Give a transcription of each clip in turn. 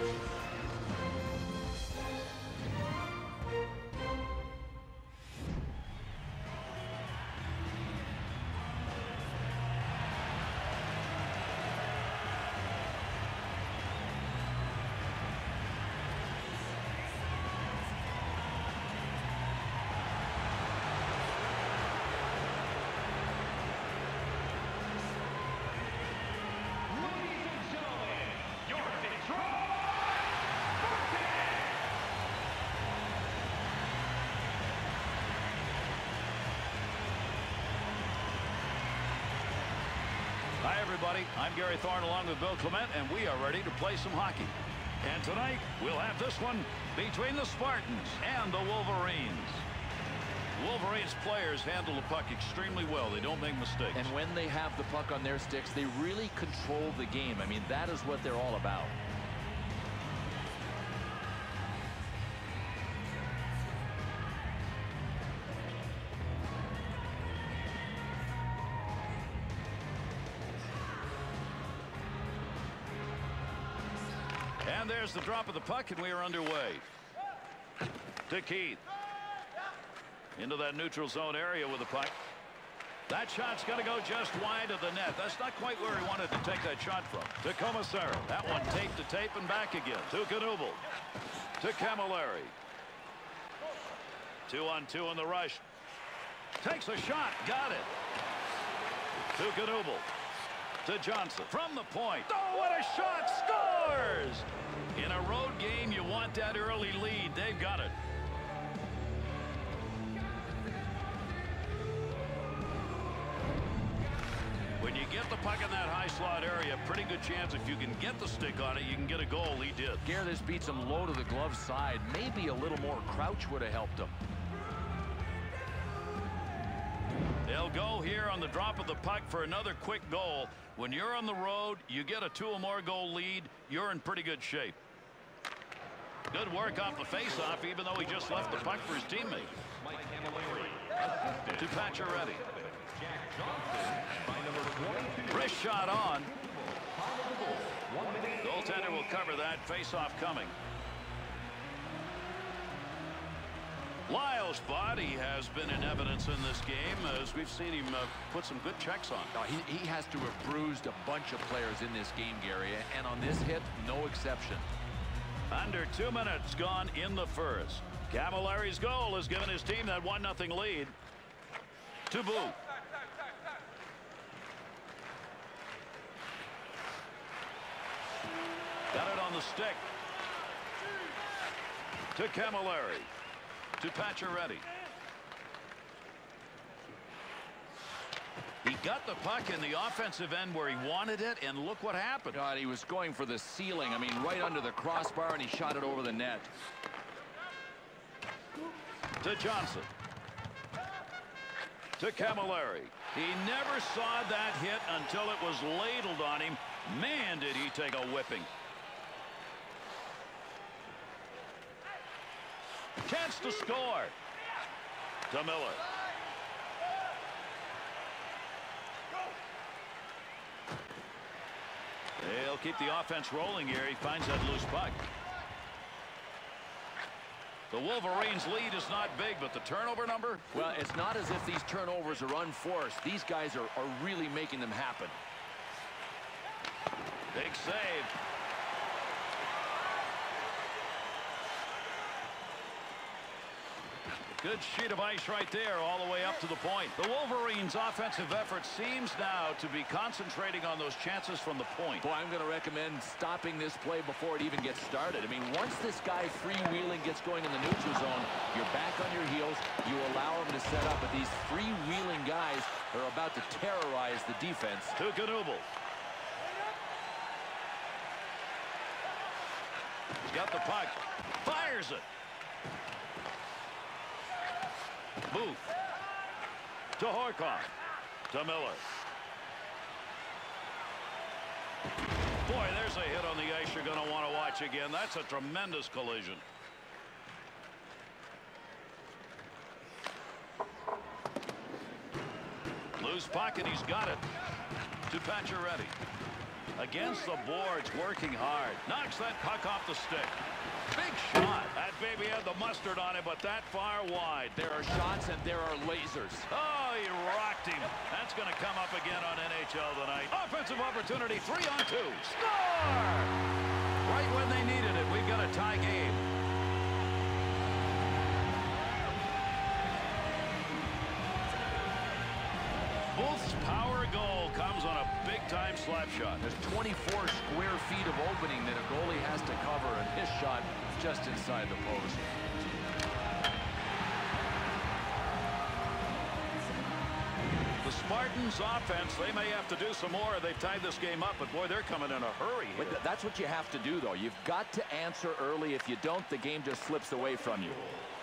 Hi, everybody. I'm Gary Thorne along with Bill Clement, and we are ready to play some hockey. And tonight, we'll have this one between the Spartans and the Wolverines. Wolverines players handle the puck extremely well. They don't make mistakes. And when they have the puck on their sticks, they really control the game. I mean, that is what they're all about. And there's the drop of the puck, and we are underway. To Keith. Into that neutral zone area with the puck. That shot's going to go just wide of the net. That's not quite where he wanted to take that shot from. To Commissaro. That one tape to tape and back again. To Knuble. To Camilleri. 2-on-2 in the rush. Takes a shot. Got it. To Knuble. To Johnson. From the point. Oh, what a shot. Scores! In a road game, you want that early lead. They've got it. When you get the puck in that high slot area, pretty good chance if you can get the stick on it, you can get a goal. He did. Gare, this beats him low to the glove side. Maybe a little more crouch would have helped him. They'll go here on the drop of the puck for another quick goal. When you're on the road, you get a 2 or more goal lead, you're in pretty good shape. Good work off the faceoff, even though he just left the puck for his teammate. To Pacioretty. Wrist shot on. Goaltender will cover that. Faceoff coming. Lyle's body has been in evidence in this game as we've seen him put some good checks on. He has to have bruised a bunch of players in this game, Gary, and on this hit, no exception. Under 2 minutes gone in the first. Camilleri's goal has given his team that 1-0 lead. To Boo. Got it on the stick. To Camilleri. To Pacioretty. He got the puck in the offensive end where he wanted it, and look what happened. God, he was going for the ceiling. I mean, right under the crossbar, and he shot it over the net. To Johnson. To Camilleri. He never saw that hit until it was ladled on him. Man, did he take a whipping. Chance to score. To Miller. They'll keep the offense rolling here. He finds that loose puck. The Wolverines' lead is not big, but the turnover number? Well, it's not as if these turnovers are unforced. These guys are really making them happen. Big save. Good sheet of ice right there all the way up to the point. The Wolverines' offensive effort seems now to be concentrating on those chances from the point. Boy, I'm going to recommend stopping this play before it even gets started. I mean, once this guy freewheeling gets going in the neutral zone, you're back on your heels. You allow him to set up, but these freewheeling guys are about to terrorize the defense. To Knuble. He's got the puck. Fires it. Booth. To Horcoff. To Miller. Boy, there's a hit on the ice you're going to want to watch again. That's a tremendous collision. Loose puck, and he's got it. To Pacioretty. Against the boards, working hard. Knocks that puck off the stick. Big shot. That baby had the mustard on it, but that far wide. There are shots and there are lasers. Oh, he rocked him. That's going to come up again on NHL tonight. Offensive opportunity, 3-on-2. Score! Right when they needed it. We've got a tie game. Booth's power goal comes on a big-time slap shot. There's 24 square feet of opening that a goalie has to cover, and his shot just inside the post. The Spartans offense, they may have to do some more. They've tied this game up, but boy, they're coming in a hurry here. But that's what you have to do, though. You've got to answer early. If you don't, the game just slips away from you.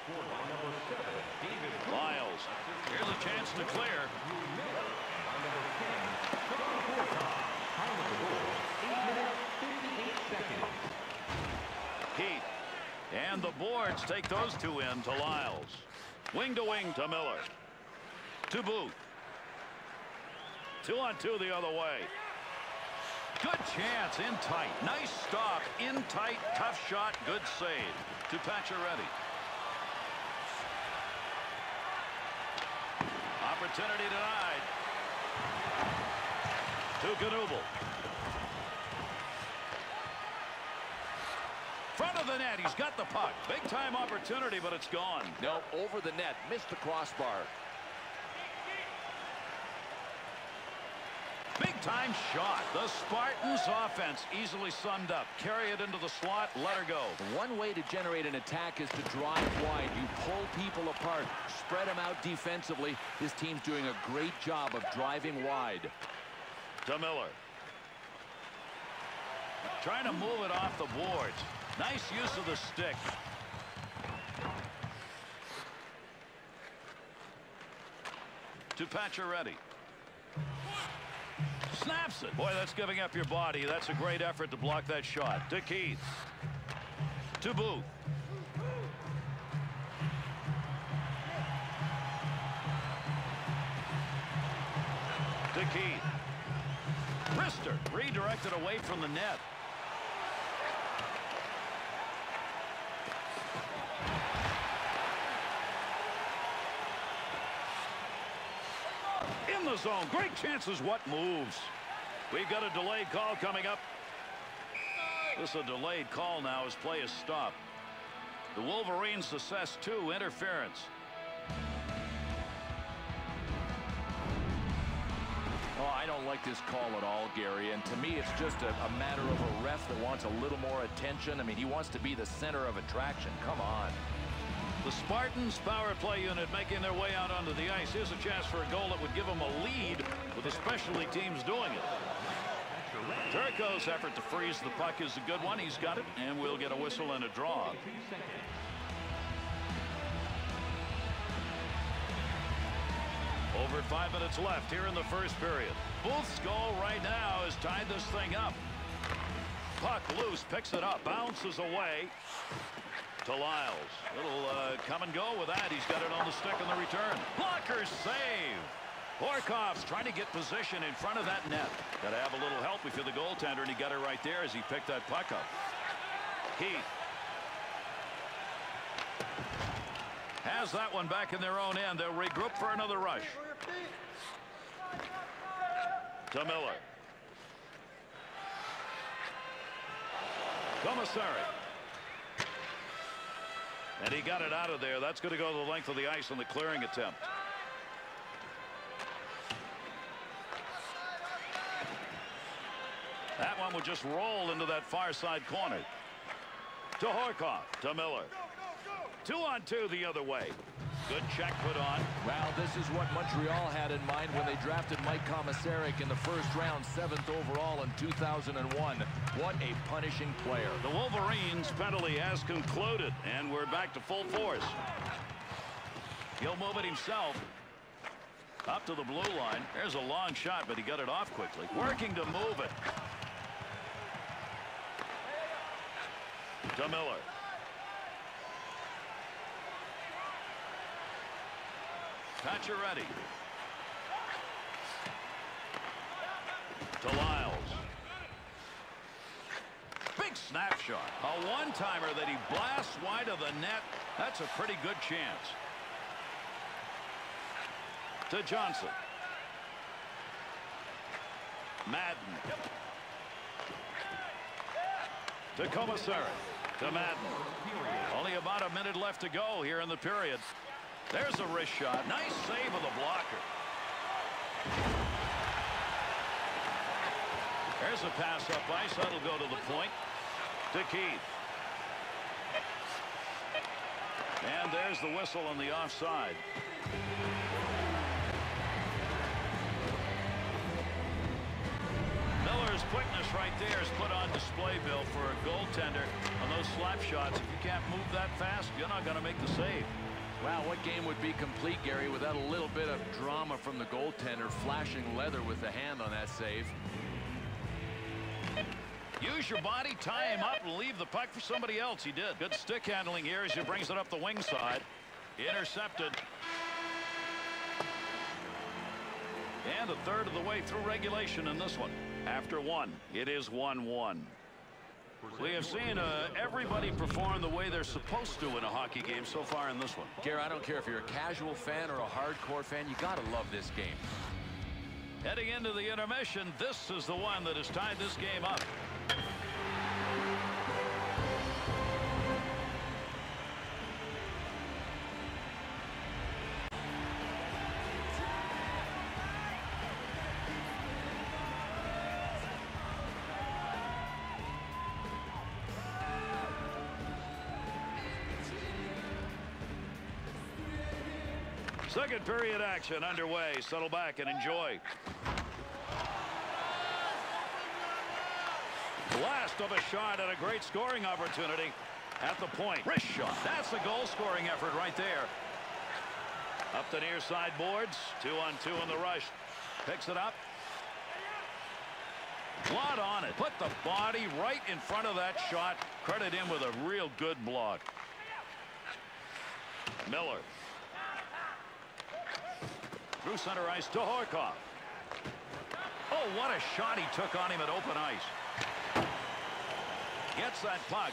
Lyles, here's a chance to clear. Heat. And the boards take those two in to Lyles. Wing to wing to Miller. To Booth. 2-on-2 the other way. Good chance in tight. Nice stop. In tight. Tough shot. Good save. To Pacioretty. Opportunity denied. To Knuble. Front of the net. He's got the puck. Big time opportunity, but it's gone. No, over the net. Missed the crossbar. Big time shot. The Spartans offense easily summed up. Carry it into the slot. Let her go. One way to generate an attack is to drive wide. You pull people apart. Spread them out defensively. This team's doing a great job of driving wide. To Miller. Trying to move it off the boards. Nice use of the stick. To Pacioretty. Snaps it. Boy, that's giving up your body. That's a great effort to block that shot. To Keith. To Booth. To Keith. Rister redirected away from the net. In the zone. Great chances. What moves? We've got a delayed call coming up. This is a delayed call now as play is stopped. The Wolverines assess 2 interference. Oh, I don't like this call at all, Gary. And to me, it's just a matter of a ref that wants a little more attention. I mean, he wants to be the center of attraction. Come on. The Spartans power play unit making their way out onto the ice. Here's a chance for a goal that would give them a lead with the specialty teams doing it. Turco's effort to freeze the puck is a good one. He's got it, and we'll get a whistle and a draw. Over 5 minutes left here in the first period. Booth's goal right now has tied this thing up. Puck loose, picks it up, bounces away. To Lyles. Little come and go with that. He's got it on the stick on the return. Blocker save. Horkoff's trying to get position in front of that net. Got to have a little help if you're the goaltender, and he got it right there as he picked that puck up. Heath has that one back in their own end. They'll regroup for another rush. To Miller. Commissary. And he got it out of there. That's going to go the length of the ice on the clearing attempt. That one would just roll into that far side corner. To Horkoff. To Miller. 2-on-2 the other way. Good check put on. Well, this is what Montreal had in mind when they drafted Mike Komisarek in the first round, 7th overall in 2001. What a punishing player. The Wolverines penalty has concluded, and we're back to full force. He'll move it himself. Up to the blue line. There's a long shot, but he got it off quickly. Working to move it. To Miller. Pacioretty. To Lyles. snapshot. A one-timer that he blasts wide of the net. That's a pretty good chance. To Johnson. Madden. To Commissary. To Madden. Only about a minute left to go here in the period. There's a wrist shot. Nice save of the blocker. There's a pass up ice. That'll go to the point. To Keith. And there's the whistle on the offside. Miller's quickness right there is put on display, Bill, for a goaltender on those slap shots. If you can't move that fast, you're not going to make the save. Wow, what game would be complete, Gary, without a little bit of drama from the goaltender flashing leather with the hand on that save. Use your body, tie him up, and leave the puck for somebody else. He did. Good stick handling here as he brings it up the wing side. Intercepted. And a third of the way through regulation in this one. After one, it is 1-1. We have seen everybody perform the way they're supposed to in a hockey game so far in this one. Gary, I don't care if you're a casual fan or a hardcore fan, you got to love this game. Heading into the intermission, this is the one that has tied this game up. Second period action underway. Settle back and enjoy. Blast of a shot and a great scoring opportunity at the point. Wrist shot. That's a goal-scoring effort right there. Up the near side boards. 2-on-2 in the rush. Picks it up. Blot on it. Put the body right in front of that shot. Credit him with a real good block. Miller. Through center ice to Horkoff. Oh, what a shot he took on him at open ice. Gets that puck.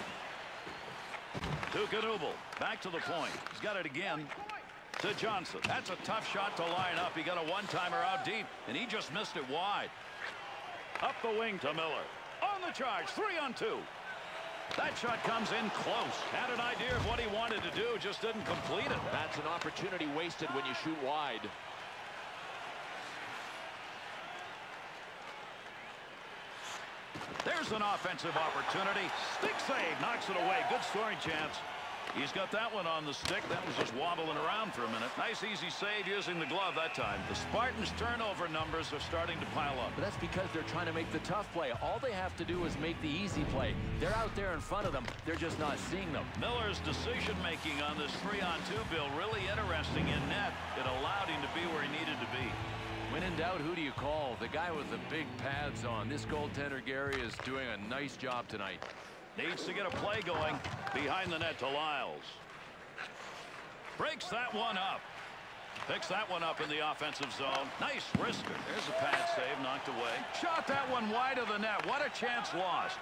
To Knuble. Back to the point. He's got it again. To Johnson. That's a tough shot to line up. He got a one-timer out deep, and he just missed it wide. Up the wing to Miller. On the charge. 3-on-2. That shot comes in close. Had an idea of what he wanted to do, just didn't complete it. That's an opportunity wasted when you shoot wide. There's an offensive opportunity. Stick save. Knocks it away. Good scoring chance. He's got that one on the stick. That was just wobbling around for a minute. Nice easy save using the glove that time. The Spartans' turnover numbers are starting to pile up. But that's because they're trying to make the tough play. All they have to do is make the easy play. They're out there in front of them. They're just not seeing them. Miller's decision-making on this 3-on-2, Bill, really interesting in net. It allowed him to be where he needed to be. When in doubt, who do you call? The guy with the big pads on. This goaltender, Gary, is doing a nice job tonight. Needs to get a play going behind the net to Lyles. Breaks that one up. Picks that one up in the offensive zone. Nice wrister. There's a pad save knocked away. Shot that one wide of the net. What a chance lost.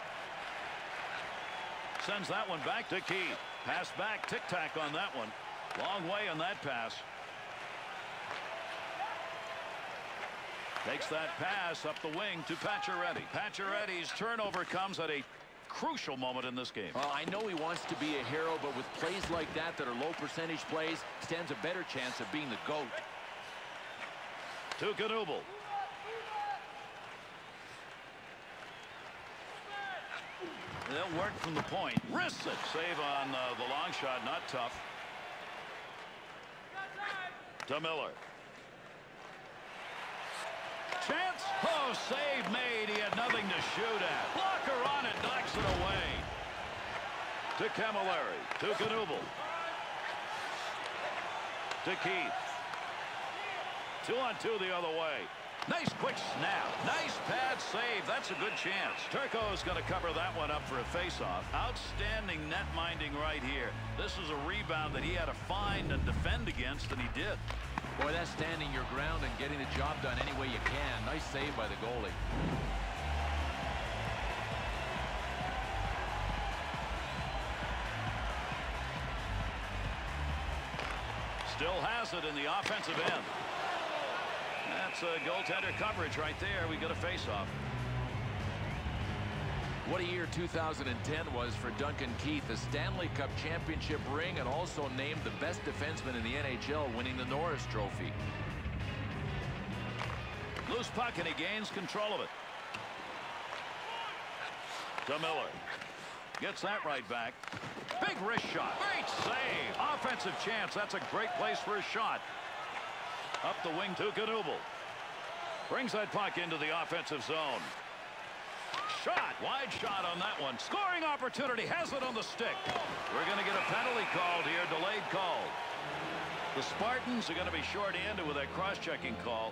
Sends that one back to Keith. Pass back. Tic-tac on that one. Long way on that pass. Takes that pass up the wing to Pacioretty. Pacioretty's turnover comes at a crucial moment in this game. Well, I know he wants to be a hero, but with plays like that are low percentage plays, stands a better chance of being the GOAT. To Knuble. They'll work from the point. Wrists it. Save on the long shot. Not tough. To Miller. Chance. Oh, save made. He had nothing to shoot at. Blocker on it. Knocks it away. To Camilleri. To Knuble. To Keith. 2-on-2 the other way. Nice quick snap. Nice pad save. That's a good chance. Turco's going to cover that one up for a faceoff. Outstanding net minding right here. This is a rebound that he had to find and defend against, and he did. Boy, that's standing your ground and getting the job done any way you can. Nice save by the goalie. Still has it in the offensive end. That's a goaltender coverage right there. We got a face-off. What a year 2010 was for Duncan Keith. The Stanley Cup championship ring, and also named the best defenseman in the NHL, winning the Norris Trophy. Loose puck, and he gains control of it. To Miller. Gets that right back. Big wrist shot. Great save. Offensive chance. That's a great place for a shot. Up the wing to Knuble. Brings that puck into the offensive zone. Shot. Wide shot on that one. Scoring opportunity. Has it on the stick. We're going to get a penalty called here. Delayed call. The Spartans are going to be short-handed with that cross-checking call.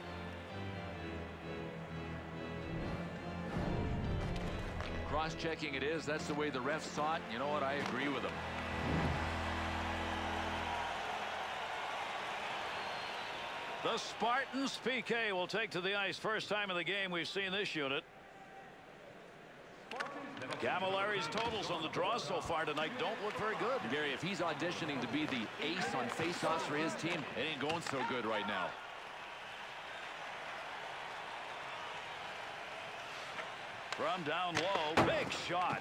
Cross-checking it is. That's the way the refs saw it. You know what? I agree with him. The Spartans, PK, will take to the ice. First time in the game we've seen this unit. Camilleri's totals on the draw so far tonight don't look very good. Gary, if he's auditioning to be the ace on face-offs for his team, it ain't going so good right now. From down low, big shot.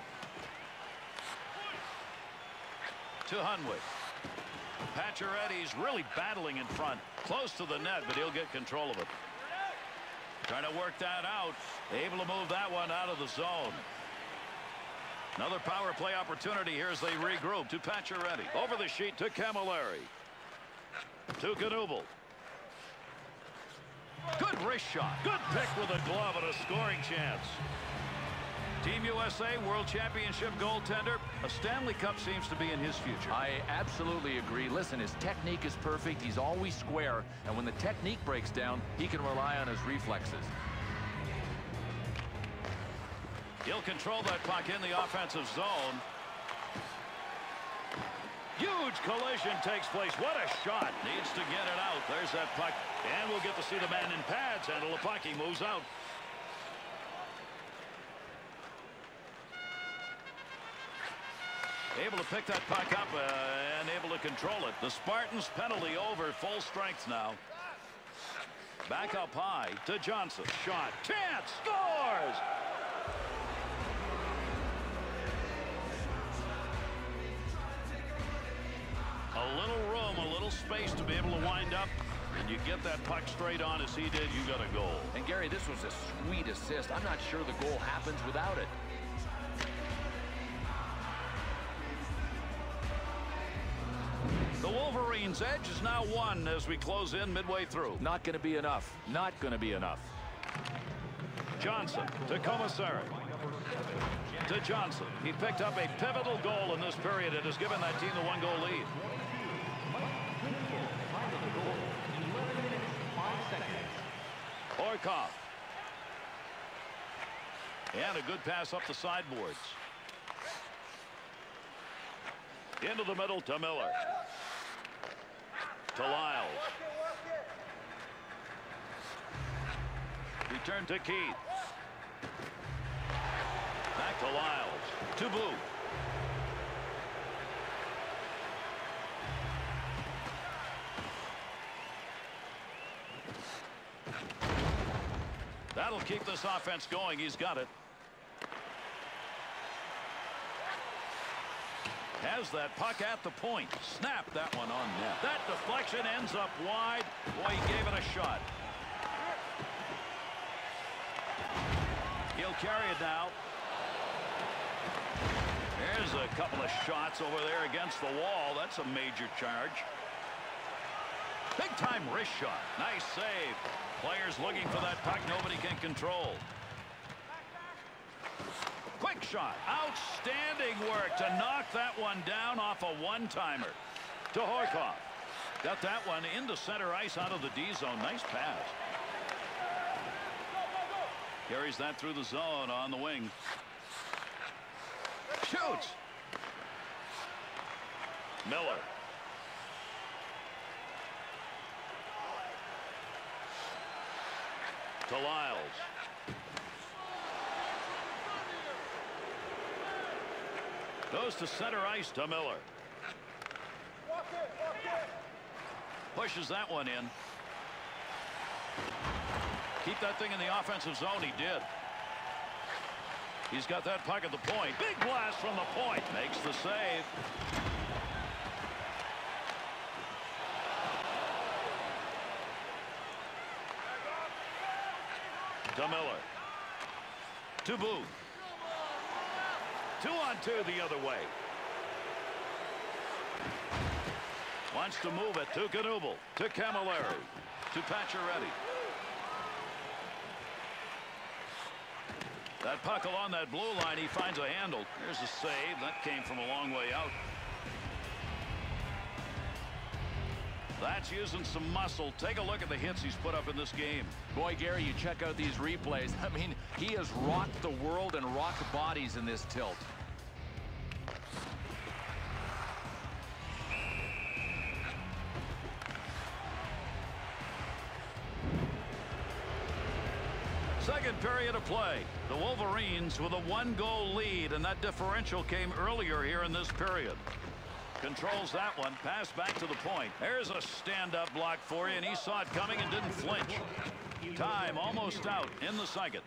To Hunwick. Pacioretty's really battling in front. Close to the net, but he'll get control of it. Trying to work that out. Able to move that one out of the zone. Another power play opportunity here as they regroup to Pacioretty. Over the sheet to Camilleri. To Knuble. Good wrist shot. Good pick with a glove and a scoring chance. Team USA World Championship goaltender. A Stanley Cup seems to be in his future. I absolutely agree. Listen, his technique is perfect. He's always square. And when the technique breaks down, he can rely on his reflexes. He'll control that puck in the offensive zone. Huge collision takes place. What a shot. Needs to get it out. There's that puck. And we'll get to see the man in pads handle the puck. He moves out. Able to pick that puck up and able to control it. The Spartans penalty over. Full strength now. Back up high to Johnson. Shot. Chance. Scores. A little room, a little space to be able to wind up. And you get that puck straight on as he did. You got a goal. And Gary, this was a sweet assist. I'm not sure the goal happens without it. The Wolverines' edge is now 1 as we close in midway through. Not going to be enough. Not going to be enough. Johnson to Commissary. To Johnson. He picked up a pivotal goal in this period. It has given that team the 1-goal lead. Horkoff. And a good pass up the sideboards. Into the middle to Miller. To Lyles. Return to Keith. Back to Lyles. To Booth. That'll keep this offense going. He's got it. Has that puck at the point. Snap that one on net. That deflection ends up wide. Boy, he gave it a shot. He'll carry it now. There's a couple of shots over there against the wall. That's a major charge. Big time wrist shot. Nice save. Players looking for that puck. Nobody can control. Quick shot. Outstanding work to knock that one down off a one-timer. To Horkoff. Got that one into center ice out of the D zone. Nice pass. Carries that through the zone on the wing. Shoots. Miller. To Lyles. Goes to center ice to Miller. Pushes that one in. Keep that thing in the offensive zone. He did. He's got that puck at the point. Big blast from the point. Makes the save. To Miller. To Booth. 2-on-2 the other way. Wants to move it to Knuble. To Camilleri. To Pacioretty. That puck along that blue line, he finds a handle. There's a save. That came from a long way out. That's using some muscle. Take a look at the hits he's put up in this game. Boy, Gary, you check out these replays. I mean, he has rocked the world and rocked bodies in this tilt. Second period of play. The Wolverines with a 1-goal lead, and that differential came earlier here in this period. Controls that one. Pass back to the point. There's a stand-up block for you, and he saw it coming and didn't flinch. Time almost out in the second.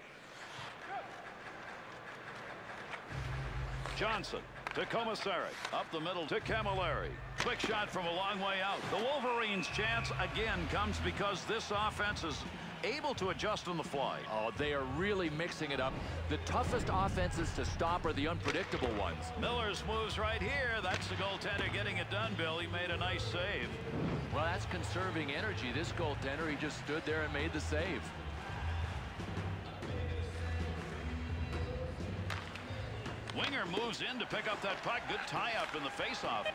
Johnson to Commissary. Up the middle to Camilleri. Quick shot from a long way out. The Wolverines' chance again comes because this offense is able to adjust on the fly. Oh, they are really mixing it up. The toughest offenses to stop are the unpredictable ones. Miller's moves right here. That's the goaltender getting it done, Bill. He made a nice save. Well, that's conserving energy. This goaltender, he just stood there and made the save. Winger moves in to pick up that puck. Good tie-up in the face-off.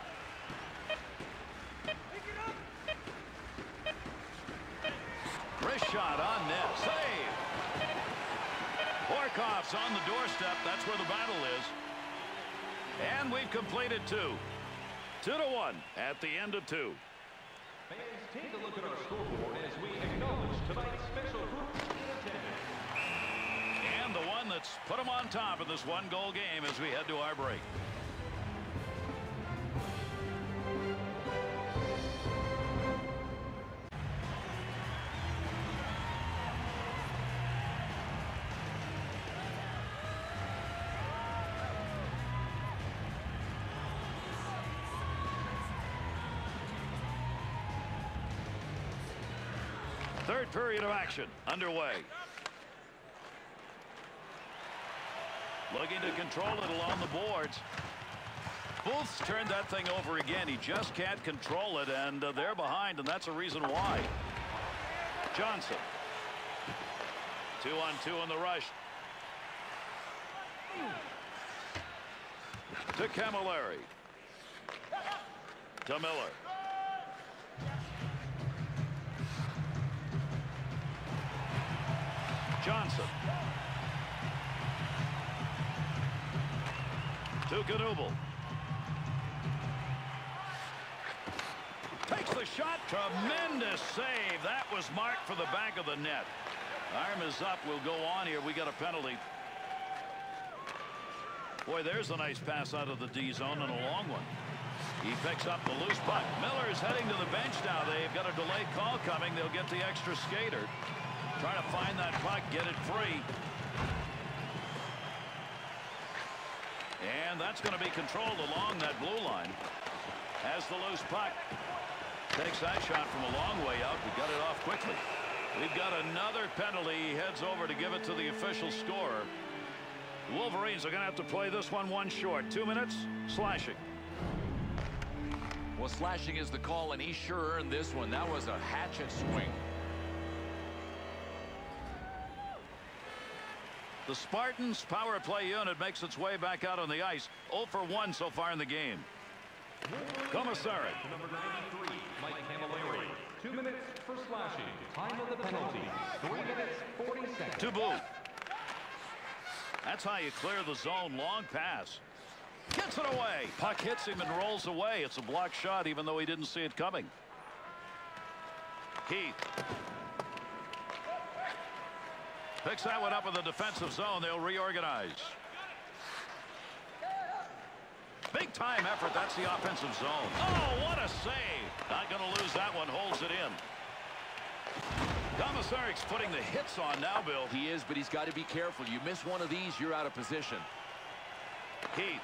Wrist shot on net. Save. Horkoff's on the doorstep. That's where the battle is. And we've completed 2. 2-1 at the end of 2. Fans, take a look at our scoreboard as we acknowledge tonight's special group in attendance. And the one that's put them on top of this 1-goal game as we head to our break. Third period of action underway. Looking to control it along the boards. Booth's turned that thing over again. He just can't control it, and they're behind, and that's a reason why. Johnson. 2-on-2 on the rush. To Camilleri. To Miller. Johnson. To Knuble. Takes the shot. Tremendous save. That was marked for the back of the net. Arm is up. We'll go on here. We got a penalty. Boy, there's a nice pass out of the D zone and a long one. He picks up the loose puck. Miller's heading to the bench now. They've got a delayed call coming. They'll get the extra skater. Trying to find that puck, get it free. And that's going to be controlled along that blue line. Has the loose puck. Takes that shot from a long way out. We got it off quickly. We've got another penalty. He heads over to give it to the official scorer. The Wolverines are going to have to play this one short. 2 minutes, slashing. Well, slashing is the call, and he sure earned this one. That was a hatchet swing. The Spartans power play unit makes its way back out on the ice. 0 for 1 so far in the game. Commissary. Number 93, Mike Camilleri. 2 minutes for slashing. Time of the penalty, 3 minutes, 40 seconds. To Booth. That's how you clear the zone. Long pass. Gets it away. Puck hits him and rolls away. It's a blocked shot even though he didn't see it coming. Keith. Picks that one up in the defensive zone. They'll reorganize. Big Big-time effort. That's the offensive zone. Oh, what a save. Not going to lose that one. Holds it in. Komisarik's putting the hits on now, Bill. He is, but he's got to be careful. You miss one of these, you're out of position. Keith.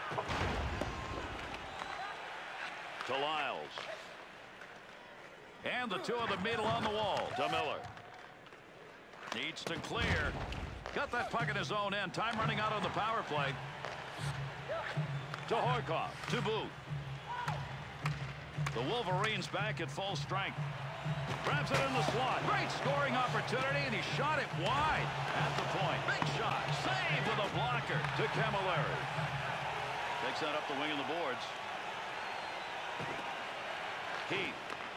To Lyles. And the two of them meet along the wall. To Miller. Needs to clear. Got that puck in his own end. Time running out on the power play. To Horcoff. To Booth. The Wolverines back at full strength. Grabs it in the slot. Great scoring opportunity, and he shot it wide at the point. Big shot. Save with a blocker to Camilleri. Takes that up the wing of the boards. Keith.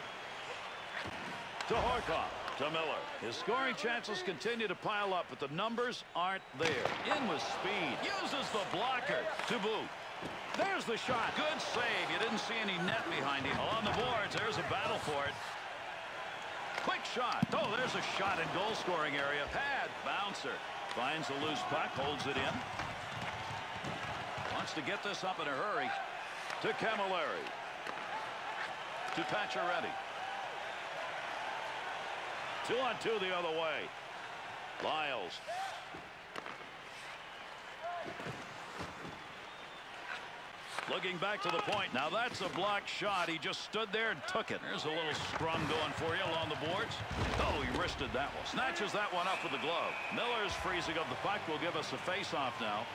To Horcoff. To Miller. His scoring chances continue to pile up, but the numbers aren't there. In with speed. Uses the blocker to Booth. There's the shot. Good save. You didn't see any net behind him. Along the boards, there's a battle for it. Quick shot. Oh, there's a shot in goal scoring area. Pad. Bouncer. Finds the loose puck. Holds it in. Wants to get this up in a hurry. To Camilleri. To Pacioretty. 2-on-2 the other way. Lyles. Looking back to the point. Now that's a blocked shot. He just stood there and took it. There's a little scrum going for you along the boards. Oh, he wristed that one. Snatches that one up with the glove. Miller's freezing up the puck will give us a face-off now.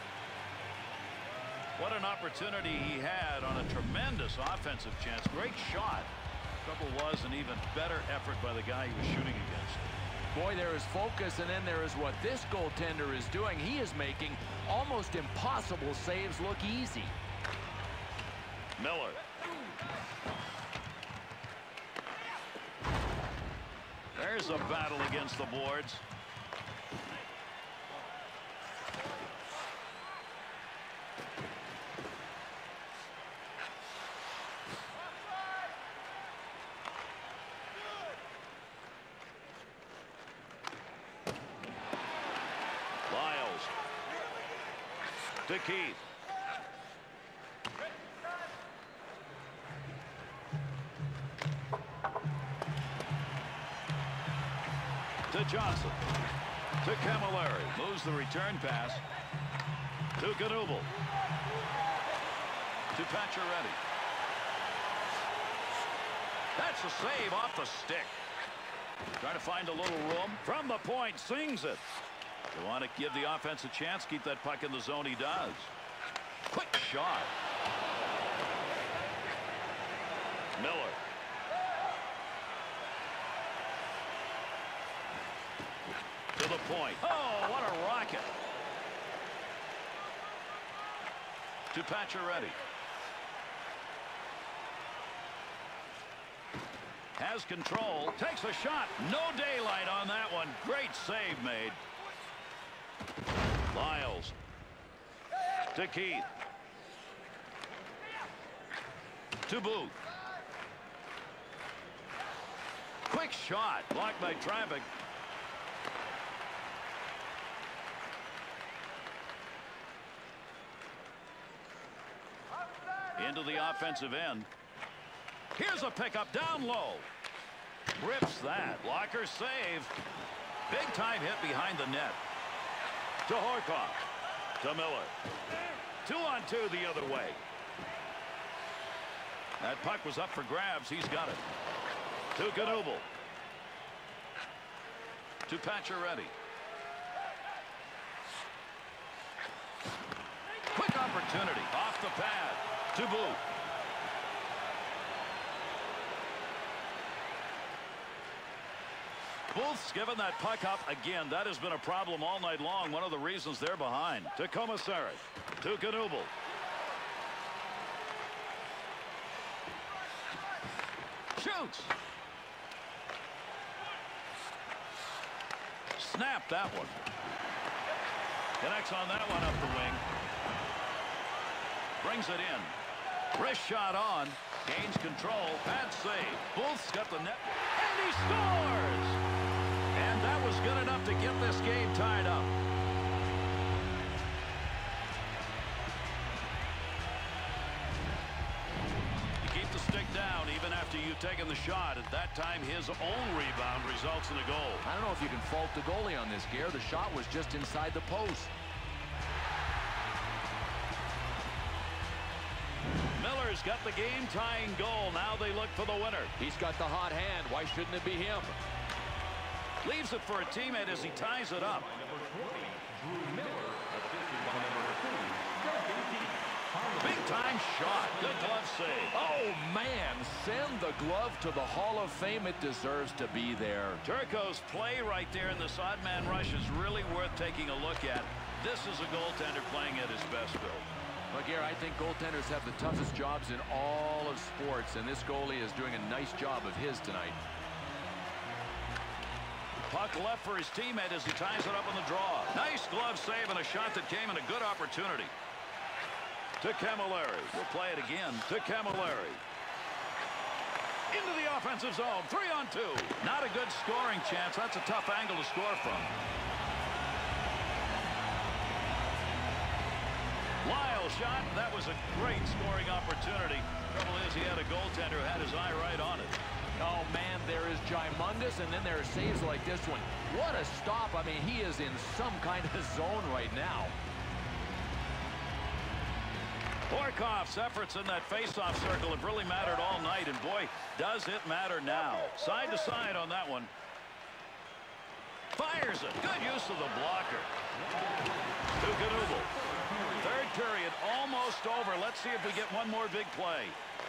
What an opportunity he had on a tremendous offensive chance. Great shot. Trouble was an even better effort by the guy he was shooting against. Boy, there is focus, and then there is what this goaltender is doing. He is making almost impossible saves look easy. Miller. There's a battle against the boards. Lyles. To Keith. To Johnson. To Camilleri. Moves the return pass. To Knuble. To Pacioretty. That's a save off the stick. Trying to find a little room. From the point. Sings it. You want to give the offense a chance. Keep that puck in the zone. He does. Quick shot. Miller. To the point. Oh, what a rocket. To Pacioretty. Has control. Takes a shot. No daylight on that one. Great save made. Lyles. To Keith. To Booth. Quick shot. Blocked by traffic. Into the offensive end. Here's a pickup down low. Rips that. Blocker save. Big time hit behind the net. To Horcoff. To Miller. 2-on-2 the other way. That puck was up for grabs. He's got it. To Knuble. To Pacioretty. Quick opportunity. Off the pad. To Booth. Booth's given that puck up again. That has been a problem all night long. One of the reasons they're behind. To Komisarek. To Knuble. Shoots. Snap that one. Connects on that one up the wing. Brings it in. Wrist shot on. Gains control. Bad save. Booth's got the net. And he scores! And that was good enough to get this game tied up. after you've taken the shot. At that time, his own rebound results in a goal. I don't know if you can fault the goalie on this, Gare. The shot was just inside the post. Miller's got the game-tying goal. Now they look for the winner. He's got the hot hand. Why shouldn't it be him? Leaves it for a teammate as he ties it up. Big-time shot. Good glove save. Oh, man. Send the glove to the Hall of Fame. It deserves to be there. Turco's play right there in this odd man rush is really worth taking a look at. This is a goaltender playing at his best, Bill. Look here, I think goaltenders have the toughest jobs in all of sports, and this goalie is doing a nice job of his tonight. Puck left for his teammate as he ties it up on the draw. Nice glove save and a shot that came in a good opportunity. To Camilleri. We'll play it again. To Camilleri. Into the offensive zone. 3-on-2. Not a good scoring chance. That's a tough angle to score from. Lyle shot. That was a great scoring opportunity. Trouble is he had a goaltender who had his eye right on it. Oh, man, there is Jymundis, and then there are saves like this one. What a stop. I mean, he is in some kind of zone right now. Horkoff's efforts in that face-off circle have really mattered all night, and boy, does it matter now. Side to side on that one. Fires it. Good use of the blocker. To Knuble. Third period almost over. Let's see if we get one more big play.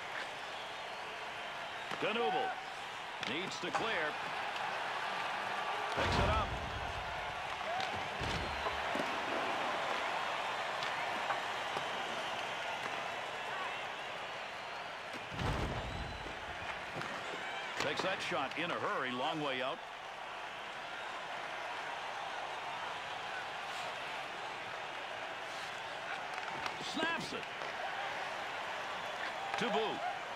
Knuble needs to clear. Picks it up. Takes that shot in a hurry, long way out. Snaps it. To boot.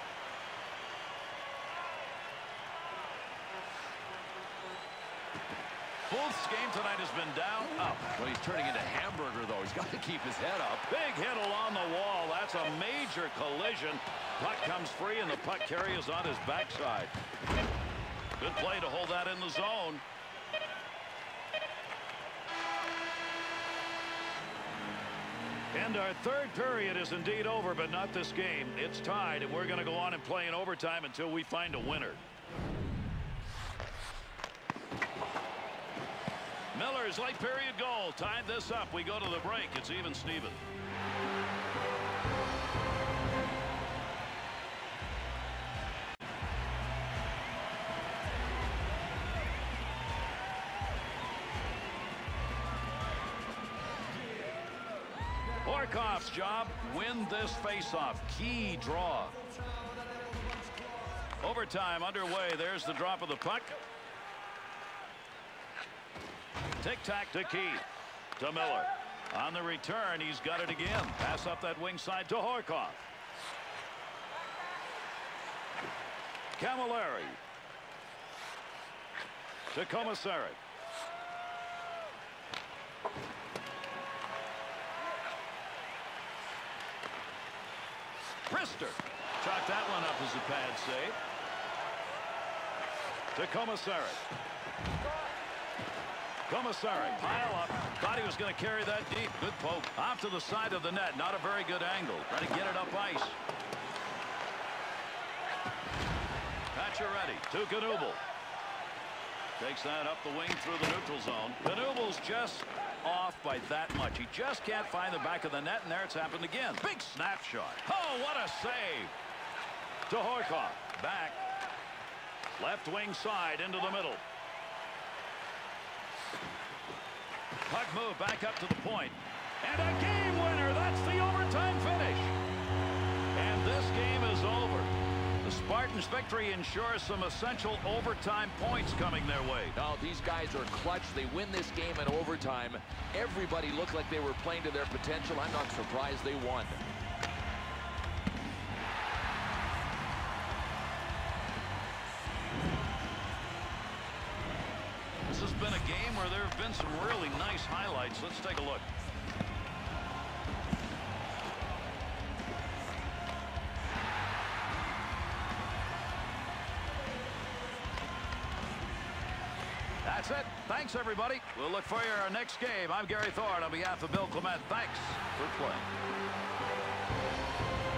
Booth's game tonight has been down, up. Well, he's turning into Hamburger, though. He's got to keep his head up. Big hit along the wall. That's a major collision. Puck comes free, and the puck carrier is on his backside. Good play to hold that in the zone. And our third period is indeed over, but not this game. It's tied, and we're going to go on and play in overtime until we find a winner. Miller's late period goal tied this up. We go to the break. It's even Steven. Horkoff's job, win this faceoff. Key draw. Overtime underway. There's the drop of the puck. Tic-tac to Keith. To Miller. On the return, he's got it again. Pass up that wing side to Horkoff. Camilleri. To Commissary. Brister. Chalked that one up as a pad save. To Commissary. Commissary, pile up. Thought he was going to carry that deep. Good poke. Off to the side of the net. Not a very good angle. Trying to get it up ice. Pacioretty to Knuble. Takes that up the wing through the neutral zone. Knuble's just off by that much. He just can't find the back of the net, and there it's happened again. Big snapshot. Oh, what a save. To Horkoff. Back. Left wing side into the middle. Puck move back up to the point. And a game winner. That's the overtime finish. And this game is over. The Spartans' victory ensures some essential overtime points coming their way. Now, these guys are clutch. They win this game in overtime. Everybody looked like they were playing to their potential. I'm not surprised they won. This has been a game where there have been some really nice highlights. Let's take a look. That's it. Thanks, everybody. We'll look for your next game. I'm Gary Thorne on behalf of Bill Clement. Thanks for playing.